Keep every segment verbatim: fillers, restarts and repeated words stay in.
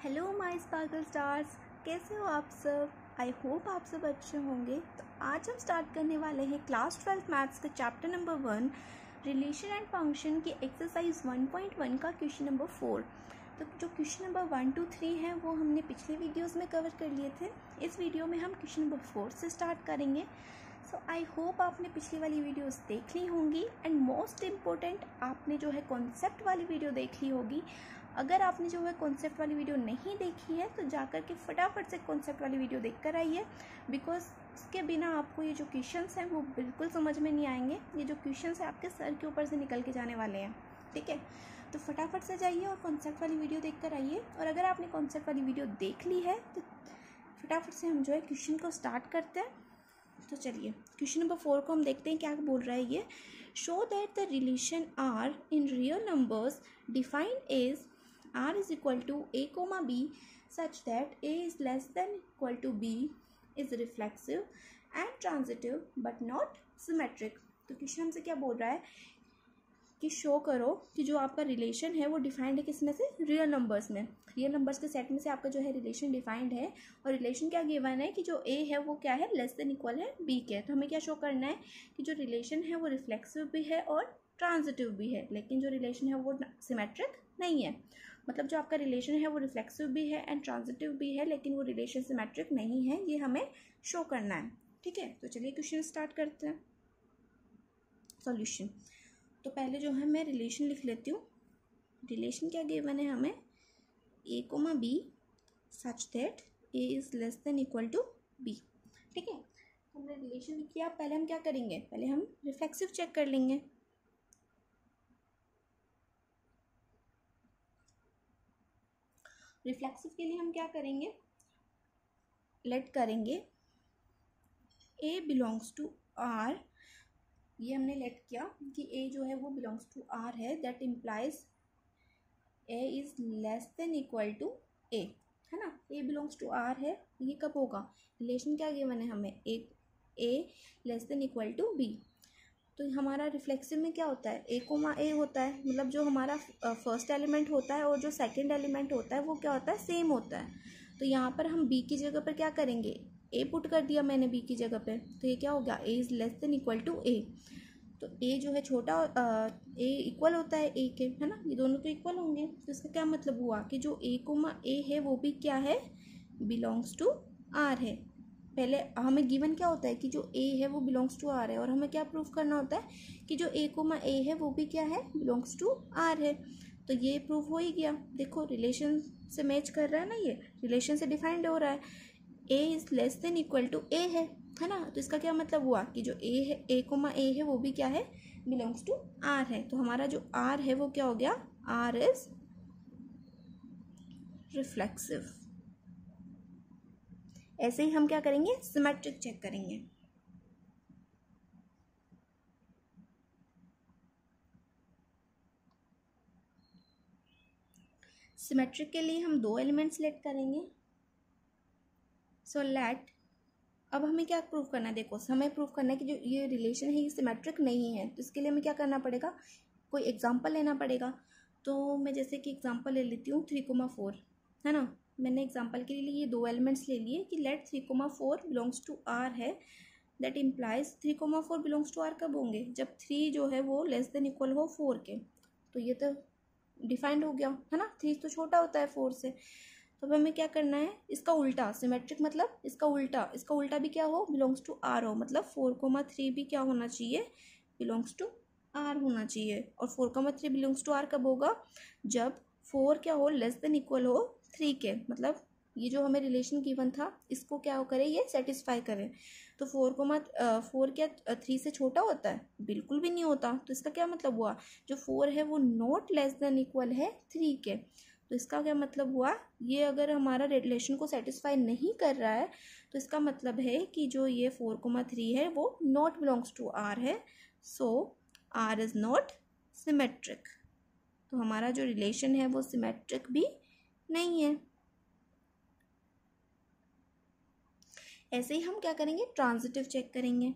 Hello my sparkle stars, कैसे हो आप सब। आई होप आप सब अच्छे होंगे। तो आज हम स्टार्ट करने वाले हैं क्लास ट्वेल्थ मैथ्स का chapter number one relation and function की एक्सरसाइज वन पॉइंट वन का क्वेश्चन नंबर फोर। तो जो question number one two three है वो हमने पिछले वीडियोस में कवर कर लिए थे। इस वीडियो में हम क्वेश्चन नंबर फोर से स्टार्ट करेंगे। सो आई होप आपने पिछली वाली वीडियोस देख ली होंगी एंड मोस्ट इम्पोर्टेंट आपने जो है कॉन्सेप्ट वाली वीडियो देख ली होगी। अगर आपने जो है कॉन्सेप्ट वाली वीडियो नहीं देखी है तो जाकर के फटाफट से कॉन्सेप्ट वाली वीडियो देख कर आइए, बिकॉज इसके बिना आपको ये जो क्वेश्चंस हैं वो बिल्कुल समझ में नहीं आएंगे। ये जो क्वेश्चंस हैं आपके सर के ऊपर से निकल के जाने वाले हैं, ठीक है। तो फटाफट से जाइए और कॉन्सेप्ट वाली वीडियो देख कर आइए। और अगर आपने कॉन्सेप्ट वाली वीडियो देख ली है तो फटाफट से हम जो है क्वेश्चन को स्टार्ट करते हैं। तो चलिए क्वेश्चन नंबर फोर को हम देखते हैं क्या बोल रहा है ये। Show that the relation R in real numbers defined as r is equal to a comma b such that a is less than equal to b is reflexive and transitive but not symmetric। तो question हमसे क्या बोल रहा है कि show करो कि जो आपका रिलेशन है वो डिफाइंड है किसमें से, रियल नंबर्स में। रियल नंबर्स के सेट में से आपका जो है रिलेशन डिफाइंड है और रिलेशन क्या गिवन है कि जो a है वो क्या है, लेस देन इक्वल है b के। तो हमें क्या शो करना है कि जो रिलेशन है वो रिफ्लेक्सिव भी है और ट्रांजिटिव भी है, लेकिन जो रिलेशन है वो सिमेट्रिक नहीं है। मतलब जो आपका रिलेशन है वो रिफ्लेक्सिव भी है एंड ट्रांजिटिव भी है, लेकिन वो रिलेशन सिमेट्रिक नहीं है, ये हमें शो करना है, ठीक है। तो चलिए क्वेश्चन स्टार्ट करते हैं। सॉल्यूशन। तो पहले जो है मैं रिलेशन लिख लेती हूँ। रिलेशन क्या गिवन है हमें, a comma b such that a is less than equal to b, ठीक है। तो हमने रिलेशन लिख लिया। पहले हम क्या करेंगे, पहले हम रिफ्लेक्सिव चेक कर लेंगे। रिफ्लेक्सिव के लिए हम क्या करेंगे, लेट करेंगे ए बिलोंग्स टू आर। ये हमने लेट किया कि ए जो है वो बिलोंग्स टू आर है, that implies a is less than equal to a, है ना। ए बिलोंग्स टू आर है, ये कब होगा, रिलेशन क्या गिवन है हमें, a a less than equal to b. तो हमारा रिफ्लेक्सिव में क्या होता है, ए कोमा ए होता है, मतलब जो हमारा फर्स्ट एलिमेंट होता है और जो सेकंड एलिमेंट होता है वो क्या होता है, सेम होता है। तो यहाँ पर हम बी की जगह पर क्या करेंगे, ए पुट कर दिया मैंने बी की जगह पे, तो ये क्या हो गया, a is less than equal to a. तो ए जो है छोटा, ए इक्वल होता है ए के, है ना, ये दोनों तो इक्वल होंगे। तो इसका क्या मतलब हुआ कि जो ए कोमा ए है वो भी क्या है, बिलोंग्स टू आर है। पहले हमें गिवन क्या होता है कि जो ए है वो बिलोंग्स टू आर है, और हमें क्या प्रूफ करना होता है कि जो ए कोमा ए है वो भी क्या है, बिलोंग्स टू आर है। तो ये प्रूफ हो ही गया। देखो रिलेशन से मैच कर रहा है ना, ये रिलेशन से डिफाइंड हो रहा है। A is less than equal to a है, है ना। तो इसका क्या मतलब हुआ कि जो ए है, ए कोमा ए है वो भी क्या है, बिलोंग्स टू आर है। तो हमारा जो आर है वो क्या हो गया, आर इज रिफ्लेक्सिव। ऐसे ही हम क्या करेंगे, सिमेट्रिक चेक करेंगे। सिमेट्रिक के लिए हम दो एलिमेंट्स लेट करेंगे। सो so, लेट अब हमें क्या प्रूफ करना है, देखो हमें प्रूफ करना है कि जो ये रिलेशन है ये सिमेट्रिक नहीं है। तो इसके लिए हमें क्या करना पड़ेगा, कोई एग्जांपल लेना पड़ेगा। तो मैं जैसे कि एग्जांपल ले लेती हूँ थ्री कोमा फोर, है ना। मैंने एग्जांपल के लिए ये दो एलिमेंट्स ले लिए कि let three comma four belongs to R है, that implies three comma four belongs to R कब होंगे, जब थ्री जो है वो लेस देन इक्वल हो फोर के। तो ये तो डिफाइंड हो गया, है ना, थ्री तो छोटा होता है फोर से। तो अब हमें क्या करना है, इसका उल्टा, सिमेट्रिक मतलब इसका उल्टा, इसका उल्टा भी क्या हो, बिलोंग्स टू आर हो। मतलब फोर कोमा थ्री भी क्या होना चाहिए, बिलोंग्स टू आर होना चाहिए। और four comma three belongs to R कब होगा, जब फोर क्या हो, लेस देन इक्वल हो थ्री के। मतलब ये जो हमें रिलेशन गिवन था इसको क्या हो करे, ये सेटिस्फाई करे। तो फोर कोमा फोर क्या थ्री से छोटा होता है, बिल्कुल भी नहीं होता। तो इसका क्या मतलब हुआ, जो फोर है वो नॉट लेस देन इक्वल है थ्री के। तो इसका क्या मतलब हुआ, ये अगर हमारा रिलेशन को सेटिस्फाई नहीं कर रहा है तो इसका मतलब है कि जो ये फोर कोमा थ्री है वो नॉट बिलोंग्स टू आर है। So R is not symmetric. तो हमारा जो रिलेशन है वो सिमेट्रिक भी नहीं है। ऐसे ही हम क्या करेंगे, ट्रांजिटिव चेक करेंगे।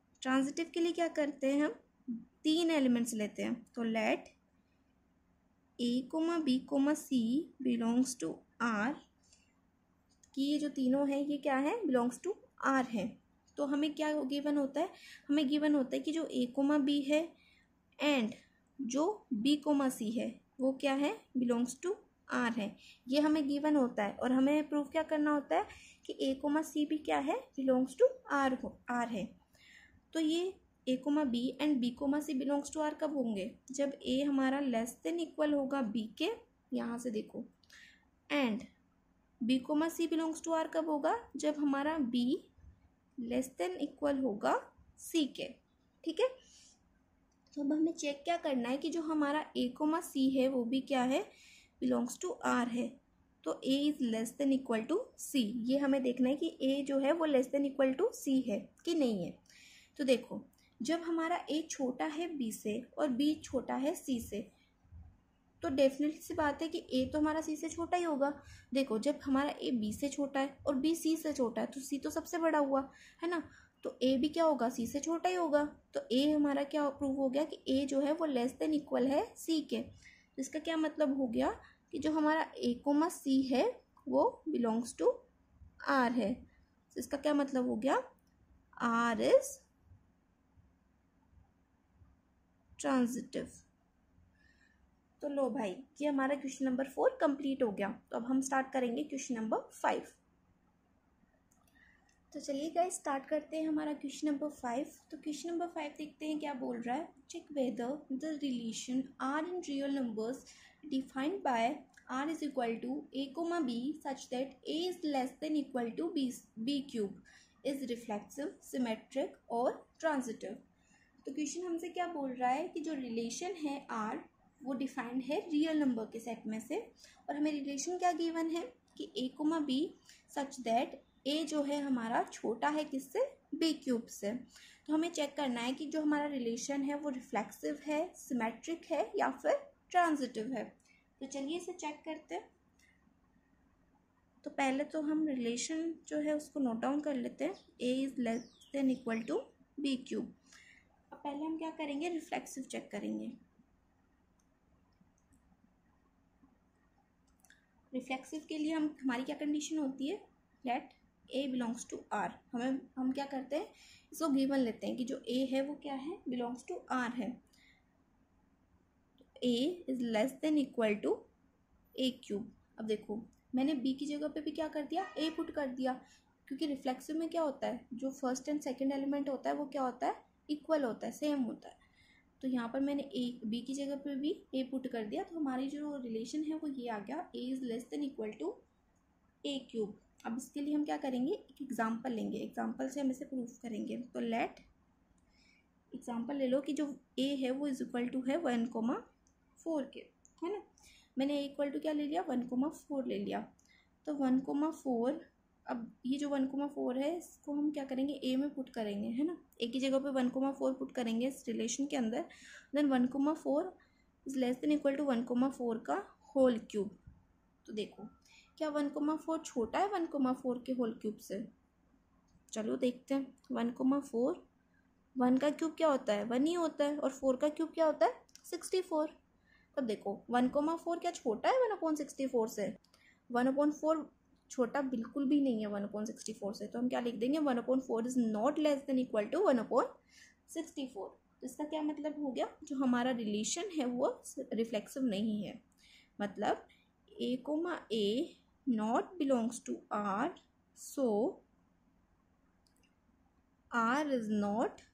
ट्रांजिटिव के लिए क्या करते हैं, हम तीन एलिमेंट्स लेते हैं। तो let a comma b comma c belongs to R, कि ये जो तीनों हैं ये क्या है, बिलोंग्स टू आर है। तो हमें क्या गिवन होता है, हमें गिवन होता है कि जो ए कोमा बी है एंड जो बी कोमा सी है वो क्या है, बिलोंग्स टू आर है। ये हमें गिवन होता है और हमें प्रूफ क्या करना होता है कि ए कोमा सी भी क्या है, बिलोंग्स टू आर हो आर है। तो ये a comma b and b comma c belongs to R कब होंगे, जब ए हमारा लेस देन इक्वल होगा बी के, यहाँ से देखो, and b comma c belongs to R कब होगा, जब हमारा बी लेस देन इक्वल होगा सी के। ठीक है, तो अब हमें चेक क्या करना है कि जो हमारा ए कोमा सी है वो भी क्या है, बिलोंग्स टू आर है। तो a is less than equal to c, ये हमें देखना है कि ए जो है वो less than equal to c है कि नहीं है। तो देखो, जब हमारा ए छोटा है बी से और बी छोटा है सी से, तो डेफिनेटली सी बात है कि ए तो हमारा सी से छोटा ही होगा। देखो, जब हमारा ए बी से छोटा है और बी सी से छोटा है तो सी तो सबसे बड़ा हुआ है ना, तो ए भी क्या होगा, सी से छोटा ही होगा। तो ए हमारा क्या प्रूव हो गया कि ए जो है वो लेस देन इक्वल है सी के। तो इसका क्या मतलब हो गया कि जो हमारा ए कोमा सी है वो बिलोंग्स टू आर है। तो इसका क्या मतलब हो गया, आर इज ट्रांजिटिव। तो लो भाई, ये हमारा क्वेश्चन नंबर फोर कंप्लीट हो गया। तो अब हम स्टार्ट करेंगे क्वेश्चन नंबर फाइव। तो चलिए गाइस स्टार्ट करते हैं हमारा क्वेश्चन नंबर फाइव। तो क्वेश्चन नंबर फाइव देखते हैं क्या बोल रहा है। Check whether the relation R in real numbers defined by R is equal to a comma b such that a is less than equal to b b cube is reflexive, symmetric और transitive. तो question हमसे क्या बोल रहा है कि जो relation है आर वो डिफाइंड है रियल नंबर के सेट में से, और हमें रिलेशन क्या गिवन है कि a comma b such that a जो है हमारा छोटा है किससे, बी क्यूब से। तो हमें चेक करना है कि जो हमारा रिलेशन है वो रिफ्लेक्सिव है, सिमेट्रिक है या फिर ट्रांजिटिव है। तो चलिए इसे चेक करते हैं। तो पहले तो हम रिलेशन जो है उसको नोट डाउन कर लेते हैं, a is less than equal to b cube. अब पहले हम क्या करेंगे, रिफ्लेक्सिव चेक करेंगे। रिफ्लेक्सिव के लिए हम हमारी क्या कंडीशन होती है, let a belongs to R. हमें हम क्या करते हैं, इसको गिवन लेते हैं कि जो ए है वो क्या है, बिलोंग्स टू आर है। A is less than equal to a cube. अब देखो, मैंने बी की जगह पे भी क्या कर दिया, ए पुट कर दिया, क्योंकि रिफ्लेक्सिव में क्या होता है, जो फर्स्ट एंड सेकेंड एलिमेंट होता है वो क्या होता है, इक्वल होता है, सेम होता है। तो यहाँ पर मैंने ए बी की जगह पे भी ए पुट कर दिया, तो हमारी जो रिलेशन है वो ये आ गया, a is less than equal to a cube. अब इसके लिए हम क्या करेंगे, एक एग्जांपल लेंगे, एग्जांपल से हम इसे प्रूफ करेंगे। तो लेट एग्जांपल ले लो कि जो ए है वो इज इक्वल टू है वन कोमा फोर के, है ना। मैंने ए इक्वल टू क्या ले लिया, वन कोमा फोर ले लिया। तो वन कोमा फोर, अब ये जो वन कोमा फोर है इसको हम क्या करेंगे, ए में पुट करेंगे, है ना। ए की जगह पे वन कोमा फोर पुट करेंगे इस रिलेशन के अंदर। Then one comma four is less than equal to one comma four का होल क्यूब। तो देखो, क्या वन कोमा फोर छोटा है वन कोमा फोर के होल क्यूब से, चलो देखते हैं। वन कोमा फोर, वन का क्यूब क्या होता है, वन ही होता है, और फोर का क्यूब क्या होता है, सिक्सटी फोर। तब देखो, वन कोमा फोर क्या छोटा है वन अपॉन सिक्सटी फोर से, वन अपॉन फोर छोटा बिल्कुल भी नहीं है वन अपॉन सिक्सटी फोर से। तो हम क्या लिख देंगे, one upon four is not less than equal to one upon sixty four. तो इसका क्या मतलब हो गया, जो हमारा रिलेशन है वो रिफ्लेक्सिव नहीं है, मतलब a comma a not belongs to R, so R is not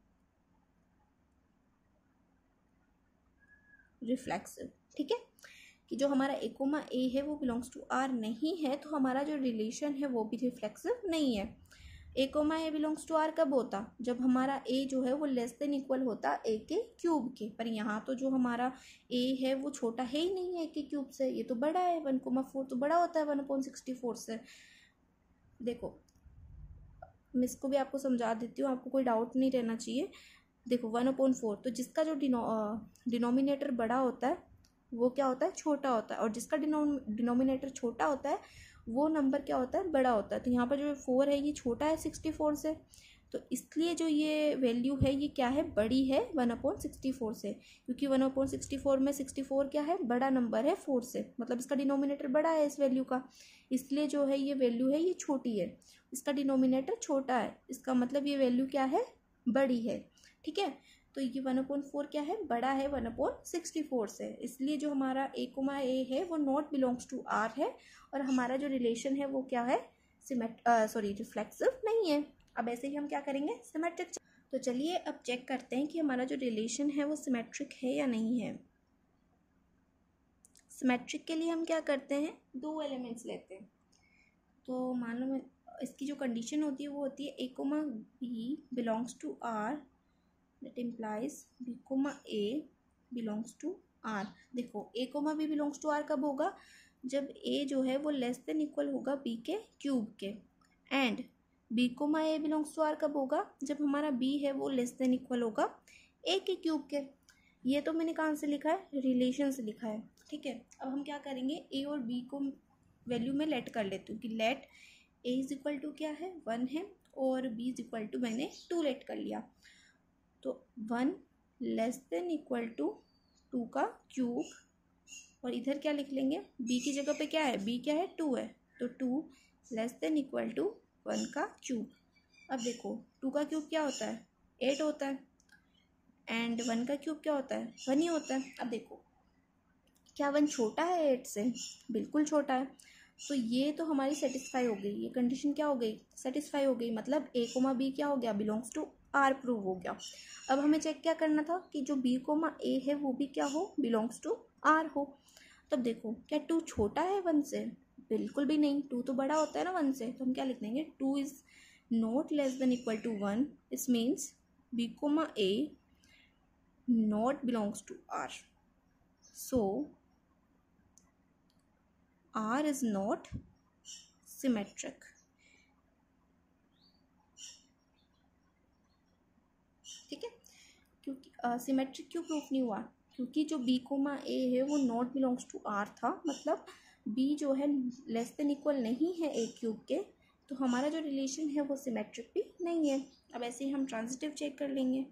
reflexive। ठीक है, कि जो हमारा ए कोमा ए है वो बिलोंग्स टू आर नहीं है, तो हमारा जो रिलेशन है वो भी रिफ्लेक्सिव नहीं है। A comma a belongs to R कब होता, जब हमारा ए जो है वो लेस देन इक्वल होता ए के क्यूब के। पर यहाँ तो जो हमारा ए है वो छोटा है ही नहीं है ए के क्यूब से, ये तो बड़ा है, वन कोमा फोर तो बड़ा होता है वन अपॉन सिक्सटी फोर से। देखो, मैं इसको भी आपको समझा देती हूँ, आपको कोई डाउट नहीं रहना चाहिए। देखो, वन अपॉन फोर, तो जिसका जो डिनो डिनोमिनेटर बड़ा होता है वो क्या होता है, छोटा होता है, और जिसका डिनो डिनोमिनेटर छोटा होता है वो नंबर क्या होता है, बड़ा होता है। तो यहाँ पर जो फोर है ये छोटा है सिक्सटी फोर से, तो इसलिए जो ये वैल्यू है ये क्या है, बड़ी है वन अपॉन सिक्सटी फोर से, क्योंकि वन अपॉन सिक्सटी फोर में सिक्सटी फोर क्या है, बड़ा नंबर है फोर से, मतलब इसका डिनोमिनेटर बड़ा है इस वैल्यू का, इसलिए जो है ये वैल्यू है ये छोटी है, इसका डिनोमिनेटर छोटा है, इसका मतलब ये वैल्यू क्या है, बड़ी है। ठीक है, तो ये वन अपॉन फोर क्या है, बड़ा है वन अपॉन सिक्सटी फोर से, इसलिए जो हमारा ए कोमा ए है वो नॉट बिलोंग्स टू आर है, और हमारा जो रिलेशन है वो क्या है, सिमेट सॉरी रिफ्लेक्सिव नहीं है। अब ऐसे ही हम क्या करेंगे, सिमेट्रिक। तो चलिए अब चेक करते हैं कि हमारा जो रिलेशन है वो सिमेट्रिक है या नहीं है। सिमेट्रिक के लिए हम क्या करते हैं, दो एलिमेंट्स लेते हैं। तो मान लो इसकी जो कंडीशन होती है वो होती है a comma b belongs to R, that implies b comma a belongs to R. देखो a comma b belongs to R कब होगा, जब ए जो है वो लेस देन इक्वल होगा बी के क्यूब के, and b comma a belongs to R कब होगा, जब हमारा बी है वो लेस देन इक्वल होगा ए के क्यूब के। ये तो मैंने कहाँ से लिखा है, रिलेशन से लिखा है। ठीक है, अब हम क्या करेंगे, ए और बी को वैल्यू में लेट कर लेती हूँ कि let a is equal to क्या है, वन है, और बी इज इक्वल टू मैंने टू लेट कर लिया, तो one less than equal to two का क्यूब, और इधर क्या लिख लेंगे, b की जगह पे क्या है, b क्या है, टू है, तो two less than equal to one का क्यूब। अब देखो टू का क्यूब क्या होता है, एट होता है, एंड वन का क्यूब क्या होता है, वन ही होता है। अब देखो क्या वन छोटा है एट से, बिल्कुल छोटा है, तो ये तो हमारी सेटिस्फाई हो गई, ये कंडीशन क्या हो गई, सेटिस्फाई हो गई, मतलब ए कोमा बी क्या हो गया, बिलोंग्स टू आर प्रूव हो गया। अब हमें चेक क्या करना था कि जो बी कोमा ए है वो भी क्या हो, बिलोंग्स टू आर हो। तब देखो क्या टू छोटा है वन से, बिल्कुल भी नहीं, टू तो बड़ा होता है ना वन से, तो हम क्या लिख देंगे, two is not less than equal to one, this means b comma a not belongs to R, so R is not symmetric. ठीक है, क्योंकि सिमेट्रिक uh, क्यों प्रूफ नहीं हुआ, क्योंकि जो बी कोमा ए है वो नॉट बिलोंग्स टू आर था, मतलब बी जो है लेस देन इक्वल नहीं है ए क्यूब के, तो हमारा जो रिलेशन है वो सिमेट्रिक भी नहीं है। अब ऐसे ही हम ट्रांजिटिव चेक कर लेंगे।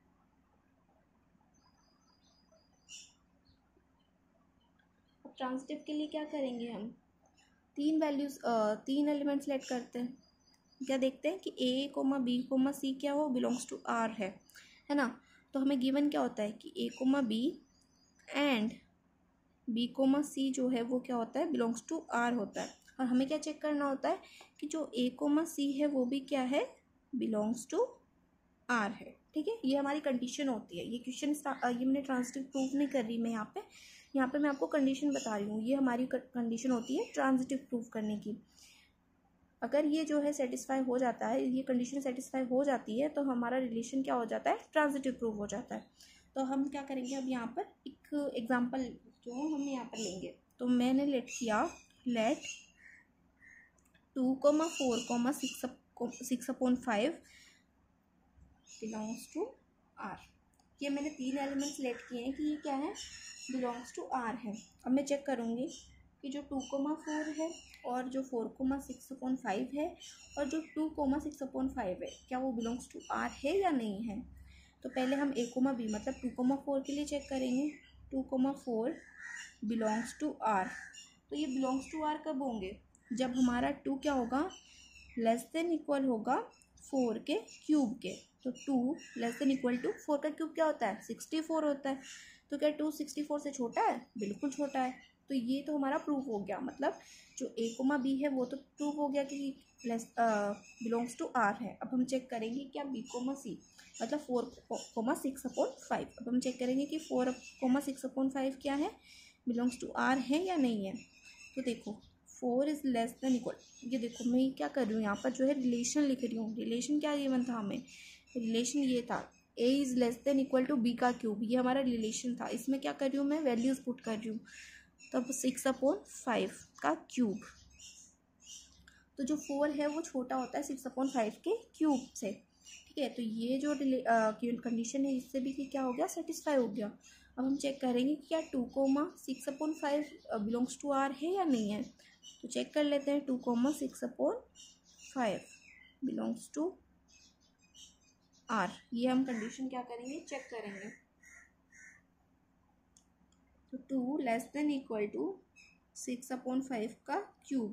अब ट्रांजिटिव के लिए क्या करेंगे, हम तीन वैल्यूज तीन एलिमेंट सेलेक्ट करते हैं, क्या देखते हैं कि a comma b comma c क्या हो, बिलोंग्स टू आर है है ना। तो हमें गिवन क्या होता है कि a comma b and b comma c जो है वो क्या होता है, बिलोंग्स टू आर होता है, और हमें क्या चेक करना होता है कि जो ए कोमा सी है वो भी क्या है, बिलोंग्स टू आर है। ठीक है, ये हमारी कंडीशन होती है। ये क्वेश्चन ये मैंने ट्रांजिटिव प्रूफ नहीं कर रही मैं यहाँ पे, यहाँ पे मैं आपको कंडीशन बता रही हूँ, ये हमारी कंडीशन होती है ट्रांजिटिव प्रूफ करने की। अगर ये जो है सेटिस्फाई हो जाता है, ये कंडीशन सेटिस्फाई हो जाती है, तो हमारा रिलेशन क्या हो जाता है, ट्रांजिटिव प्रूफ हो जाता है। तो हम क्या करेंगे, अब यहाँ पर एक एग्जांपल जो हम यहाँ पर लेंगे, तो मैंने लेट किया let two comma four comma six six upon five belongs to R. ये मैंने तीन एलिमेंट्स लेट किए हैं कि ये क्या है, बिलोंग्स टू आर है। अब मैं चेक करूँगी कि जो टू कोमा फोर है और जो four comma six upon five है और जो two comma six upon five है, क्या वो बिलोंग्स टू आर है या नहीं है। तो पहले हम ए कोमा बी मतलब टू कोमा फोर के लिए चेक करेंगे, two comma four belongs to R. तो ये बिलोंग्स टू आर कब होंगे, जब हमारा टू क्या होगा, लेस देन इक्वल होगा फोर के क्यूब के। तो two less than equal to four का क्यूब क्या होता है, सिक्सटी फोर होता है। तो क्या टू सिक्सटी फोर से छोटा है, बिल्कुल छोटा है। तो ये तो हमारा प्रूफ हो गया, मतलब जो ए कोमा बी है वो तो प्रूफ हो गया कि लेस बिलोंग्स टू आर है। अब हम चेक करेंगे क्या बी कोमा सी मतलब four comma six upon five. अब हम चेक करेंगे कि four comma six upon five क्या है, बिलोंग्स टू आर है या नहीं है। तो देखो four is less than equal, ये देखो मैं क्या कर रही हूँ यहाँ पर जो है रिलेशन लिख रही हूँ। रिलेशन क्या गिवन था हमें, रिलेशन ये था a is less than equal to b का क्यूब, ये हमारा रिलेशन था। इसमें क्या कर रही हूँ मैं, वैल्यूज पुट कर रही हूँ। तब सिक्स अपॉन फाइव का क्यूब, तो जो फोर है वो छोटा होता है सिक्स अपॉन फाइव के क्यूब से। ठीक है, तो ये जो कंडीशन है इससे भी क्या हो गया, सेटिस्फाई हो गया। अब हम चेक करेंगे कि क्या two comma six upon five belongs to R है या नहीं है। तो चेक कर लेते हैं, two comma six upon five belongs to R, ये हम कंडीशन क्या करेंगे, चेक करेंगे। तो two less than equal to six upon five का क्यूब,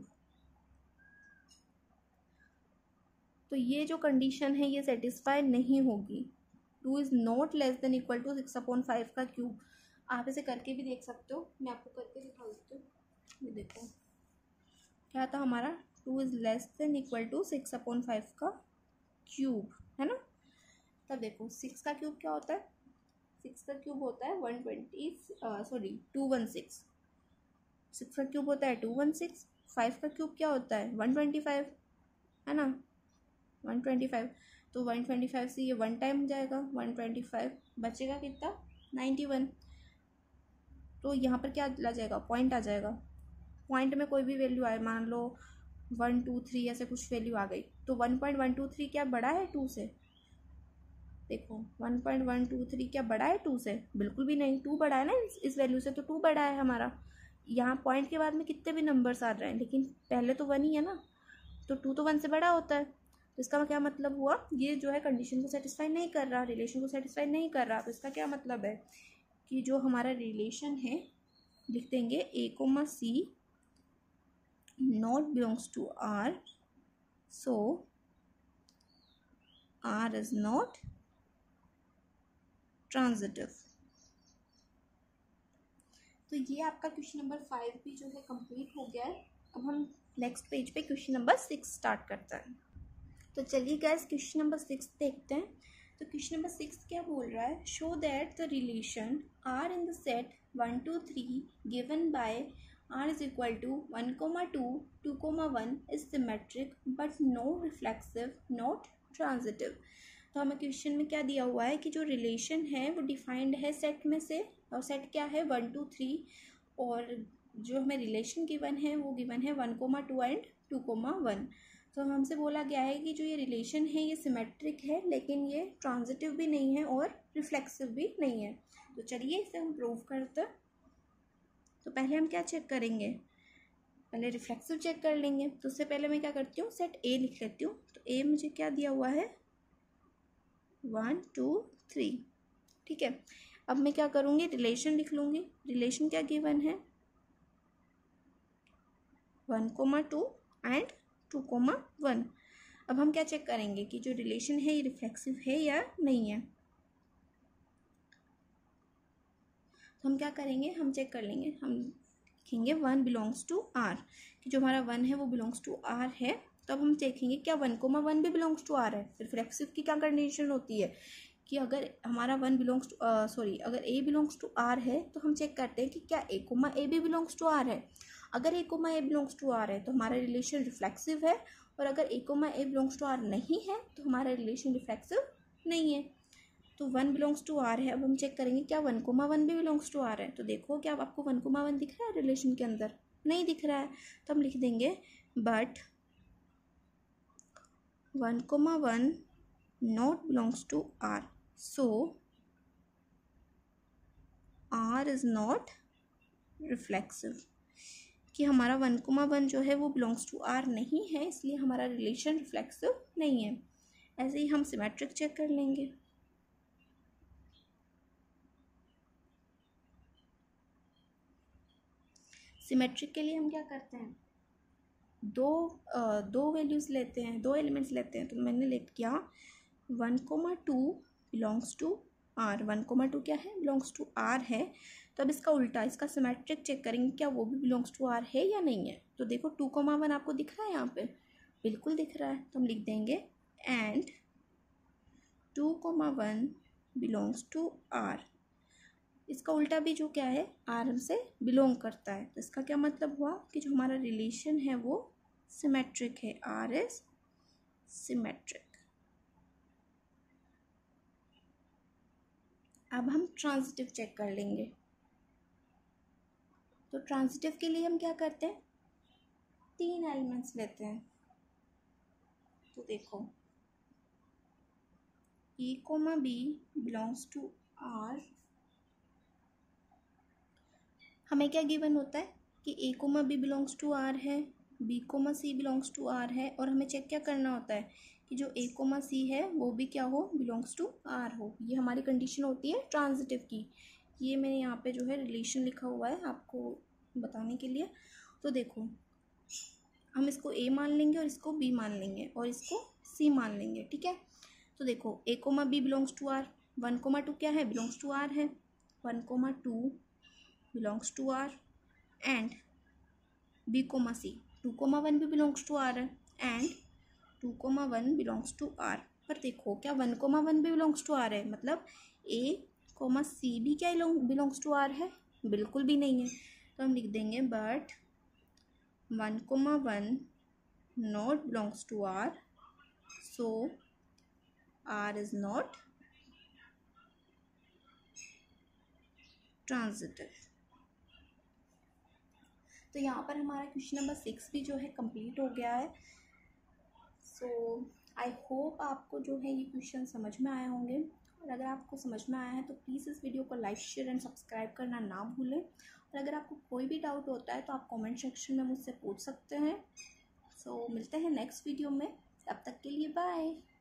तो ये जो कंडीशन है ये सेटिस्फाई नहीं होगी। Two is not less than equal to six upon five का क्यूब। आप इसे करके भी देख सकते हो, मैं आपको करके दिखा देती हूँ। ये देखो क्या था हमारा, two is less than equal to six upon five का क्यूब, है ना। तब देखो सिक्स का क्यूब क्या होता है, सिक्स का क्यूब होता है one twenty sorry two one six, six का क्यूब होता है टू वन सिक्स, फाइव का क्यूब क्या होता है वन ट्वेंटी फाइव, है ना, वन ट्वेंटी फाइव। तो वन ट्वेंटी फाइव से ये वन टाइम जाएगा, वन ट्वेंटी फाइव बचेगा कितना, नाइन्टी वन। तो यहाँ पर क्या आ जाएगा, पॉइंट आ जाएगा। पॉइंट में कोई भी वैल्यू आए, मान लो वन टू थ्री ऐसे कुछ वैल्यू आ गई, तो one point one two three क्या बड़ा है टू से, देखो one point one two three क्या बड़ा है टू से, बिल्कुल भी नहीं। टू बड़ा है ना इस वैल्यू से, तो टू बड़ा है हमारा। यहाँ पॉइंट के बाद में कितने भी नंबर्स आ रहे हैं, लेकिन पहले तो वन ही है ना, तो टू तो वन से बड़ा होता है। तो इसका क्या मतलब हुआ, ये जो है कंडीशन को सेटिस्फाई नहीं कर रहा, रिलेशन को सेटिस्फाई नहीं कर रहा। तो इसका क्या मतलब है कि जो हमारा रिलेशन है, लिख देंगे a comma c not belongs to R, so R is not transitive. तो ये आपका क्वेश्चन नंबर फाइव भी जो है कंप्लीट हो गया है। अब हम नेक्स्ट पेज पे क्वेश्चन नंबर सिक्स स्टार्ट करते हैं। तो चलिए गाइस क्वेश्चन नंबर सिक्स देखते हैं। तो क्वेश्चन नंबर सिक्स क्या बोल रहा है, show that the relation R in the set one two three given by R is equal to one comma two two comma one is symmetric but no reflexive not transitive. तो हमें question में क्या दिया हुआ है कि जो relation है वो डिफाइंड है सेट में से, और सेट क्या है वन टू थ्री, और जो हमें रिलेशन गिवन है वो गिवन है one comma two and two comma one. तो हमसे बोला गया है कि जो ये रिलेशन है ये सिमेट्रिक है, लेकिन ये ट्रांजिटिव भी नहीं है और रिफ्लेक्सिव भी नहीं है। तो चलिए इसे हम प्रूव करते हैं। तो पहले हम क्या चेक करेंगे, पहले रिफ्लेक्सिव चेक कर लेंगे। तो उससे पहले मैं क्या करती हूँ, सेट ए लिख लेती हूँ। तो ए मुझे क्या दिया हुआ है, वन टू थ्री, ठीक है। अब मैं क्या करूँगी, रिलेशन लिख लूँगी। रिलेशन क्या गिवन है, one comma two and two comma one. अब हम क्या चेक करेंगे कि जो रिलेशन है ये रिफ्लेक्सिव है या नहीं है। तो हम क्या करेंगे, हम चेक कर लेंगे, हम लिखेंगे वन बिलोंग्स टू आर, कि जो हमारा वन है वो बिलोंग्स टू आर है। तो अब हम देखेंगे क्या वन कोमा वन भी बिलोंग्स टू आर है। रिफ्लेक्सिव की क्या कंडीशन होती है कि अगर हमारा वन बिलोंग्स टू सॉरी अगर ए बिलोंग्स टू आर है, तो हम चेक करते हैं कि क्या ए कोमा ए भी बिलोंग्स टू आर है। अगर a comma a belongs to R है तो हमारा रिलेशन रिफ्लेक्सिव है, और अगर a comma a belongs to R नहीं है तो हमारा रिलेशन रिफ्लेक्सिव नहीं है। तो वन बिलोंग्स टू आर है। अब हम चेक करेंगे क्या वन कोमा वन भी बिलोंग्स टू आर है। तो देखो क्या आपको वन कोमा वन दिख रहा है रिलेशन के अंदर, नहीं दिख रहा है। तो हम लिख देंगे but one comma one not belongs to R, so R is not reflexive, कि हमारा वन कोमा वन जो है वो बिलोंग्स टू आर नहीं है, इसलिए हमारा रिलेशन रिफ्लेक्सिव नहीं है। ऐसे ही हम सिमेट्रिक चेक कर लेंगे। सिमेट्रिक के लिए हम क्या करते हैं, दो आ, दो वैल्यूज़ लेते हैं, दो एलिमेंट्स लेते हैं। तो मैंने ले किया one comma two belongs to R, one comma two क्या है, बिलोंग्स टू आर है। तो अब इसका उल्टा, इसका सिमेट्रिक चेक करेंगे क्या वो भी बिलोंग्स टू आर है या नहीं है। तो देखो टू कोमा वन आपको दिख रहा है यहाँ पे, बिल्कुल दिख रहा है। तो हम लिख देंगे and two comma one belongs to R. इसका उल्टा भी जो क्या है, आर से बिलोंग करता है। तो इसका क्या मतलब हुआ कि जो हमारा रिलेशन है वो सिमेट्रिक है, आर इज सिमेट्रिक। अब हम ट्रांजिटिव चेक कर लेंगे। तो ट्रांजिटिव के लिए हम क्या करते हैं, तीन एलिमेंट्स लेते हैं। तो देखो a comma b belongs to R, हमें क्या गिवन होता है कि a comma b belongs to R है, b comma c belongs to R है, और हमें चेक क्या करना होता है कि जो ए कोमा सी है वो भी क्या हो, बिलोंग्स टू आर हो। ये हमारी कंडीशन होती है ट्रांजिटिव की। ये मैंने यहाँ पे जो है रिलेशन लिखा हुआ है आपको बताने के लिए। तो देखो हम इसको ए मान लेंगे और इसको बी मान लेंगे और इसको सी मान लेंगे, ठीक है। तो देखो a comma b belongs to R, one comma two क्या है, बिलोंग्स टू आर है, one comma two belongs to R and b comma c two comma one भी बिलोंग्स टू आर है and two comma one belongs to R. पर देखो क्या one comma one भी belongs to R है, मतलब a comma सी भी क्या बिलोंग्स टू आर है, बिल्कुल भी नहीं है। तो हम लिख देंगे but one comma one not belongs to R, so R is not transitive. तो यहाँ पर हमारा क्वेश्चन नंबर सिक्स भी जो है कंप्लीट हो गया है। सो आई होप आपको जो है ये क्वेश्चन समझ में आए होंगे, और अगर आपको समझ में आया है तो प्लीज़ इस वीडियो को लाइक शेयर एंड सब्सक्राइब करना ना भूलें। और अगर आपको कोई भी डाउट होता है तो आप कमेंट सेक्शन में मुझसे पूछ सकते हैं। सो so, मिलते हैं नेक्स्ट वीडियो में, तब तक के लिए बाय।